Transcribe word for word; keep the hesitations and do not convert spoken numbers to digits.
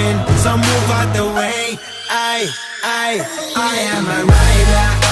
so move out the way. I, I, I am a rider.